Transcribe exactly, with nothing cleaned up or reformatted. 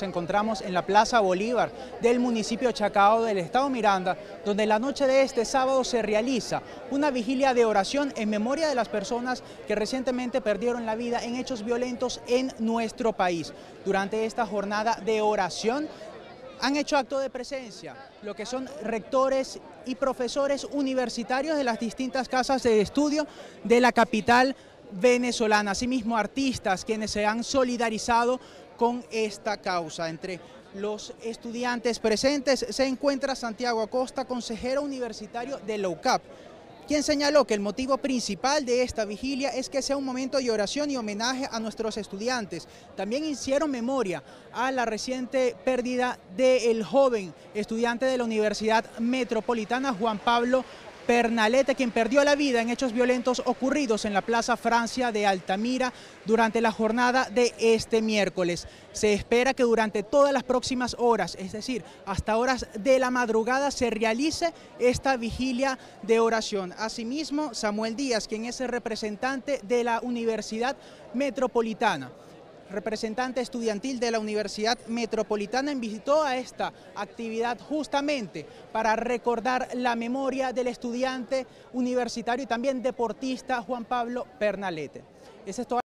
encontramos en la Plaza Bolívar del municipio Chacao del estado Miranda, donde la noche de este sábado se realiza una vigilia de oración en memoria de las personas que recientemente perdieron la vida en hechos violentos en nuestro país. Durante esta jornada de oración han hecho acto de presencia lo que son rectores y profesores universitarios de las distintas casas de estudio de la capital venezolana, asimismo artistas quienes se han solidarizado con esta causa. Entre los estudiantes presentes se encuentra Santiago Acosta, consejero universitario de la U C A P, quien señaló que el motivo principal de esta vigilia es que sea un momento de oración y homenaje a nuestros estudiantes. También hicieron memoria a la reciente pérdida del joven estudiante de la Universidad Metropolitana, Juan Pablo Pernalete, quien perdió la vida en hechos violentos ocurridos en la Plaza Francia de Altamira durante la jornada de este miércoles. Se espera que durante todas las próximas horas, es decir, hasta horas de la madrugada, se realice esta vigilia de oración. Asimismo, Samuel Díaz, quien es el representante de la Universidad Metropolitana, representante estudiantil de la Universidad Metropolitana, invitó a esta actividad justamente para recordar la memoria del estudiante universitario y también deportista Juan Pablo Pernalete. Esa es toda